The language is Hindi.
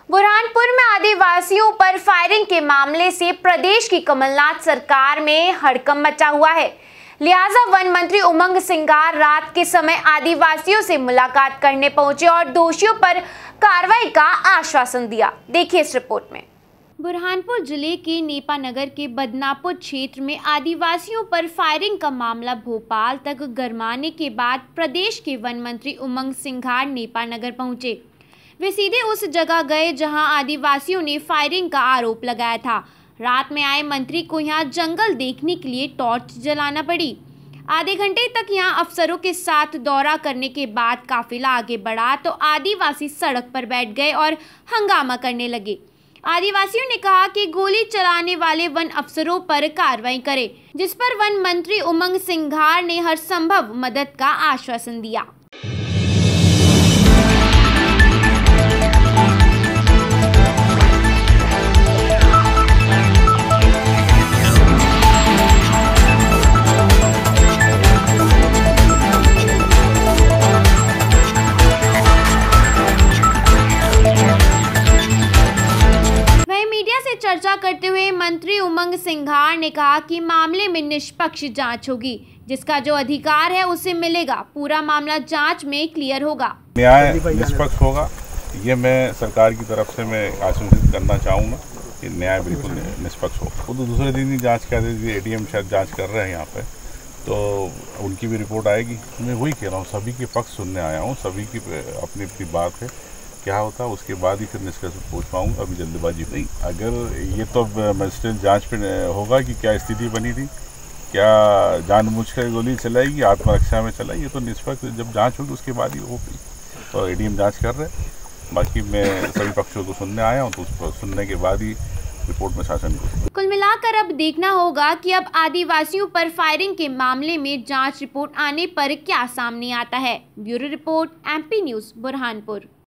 बुरहानपुर में आदिवासियों पर फायरिंग के मामले से प्रदेश की कमलनाथ सरकार में हड़कंप मचा हुआ है। लिहाजा वन मंत्री उमंग सिंघार रात के समय आदिवासियों से मुलाकात करने पहुंचे और दोषियों पर कार्रवाई का आश्वासन दिया। देखिए इस रिपोर्ट में। बुरहानपुर जिले के नेपानगर के बदनापुर क्षेत्र में आदिवासियों पर फायरिंग का मामला भोपाल तक गरमाने के बाद प्रदेश के वन मंत्री उमंग सिंघार नेपानगर पहुंचे। वे सीधे उस जगह गए जहां आदिवासियों ने फायरिंग का आरोप लगाया था। रात में आए मंत्री को यहां जंगल देखने के लिए टॉर्च जलाना पड़ी। आधे घंटे तक यहां अफसरों के साथ दौरा करने के बाद काफिला आगे बढ़ा तो आदिवासी सड़क पर बैठ गए और हंगामा करने लगे। आदिवासियों ने कहा कि गोली चलाने वाले वन अफसरों पर कार्रवाई करें, जिस पर वन मंत्री उमंग सिंघार ने हर संभव मदद का आश्वासन दिया। चर्चा करते हुए मंत्री उमंग सिंघार ने कहा कि मामले में निष्पक्ष जांच होगी, जिसका जो अधिकार है उसे मिलेगा। पूरा मामला जांच में क्लियर होगा, न्याय निष्पक्ष होगा। ये मैं सरकार की तरफ से मैं आश्वासित करना चाहूँगा कि न्याय बिल्कुल निष्पक्ष हो। वो तो दूसरे दिन ही जांच कर रही थी, एडीएम शायद जांच कर रहे हैं यहाँ पे, तो उनकी भी रिपोर्ट आएगी। मैं वही कह रहा हूँ, सभी के पक्ष सुनने आया हूँ, सभी की अपनी अपनी बात है। क्या होता है उसके बाद ही फिर निष्कर्ष पहुँच पाऊँगा, अभी जल्दबाजी नहीं। अगर ये तो मजिस्ट्रेट जांच पे होगा कि क्या स्थिति बनी थी, क्या जानबूझकर गोली चलाई कि आत्मरक्षा में चलाई, ये तो निष्पक्ष जब जांच होगी उसके बाद ही होगी। तो एडीएम जांच कर रहे हैं। बाकी मैं सभी पक्षों को सुनने आया हूँ, तो उसको सुनने के बाद ही रिपोर्ट में शासन करूँ। कुल मिलाकर अब देखना होगा कि अब आदिवासियों पर फायरिंग के मामले में जाँच रिपोर्ट आने पर क्या सामने आता है। Bureau report, MP news, Burhanpur.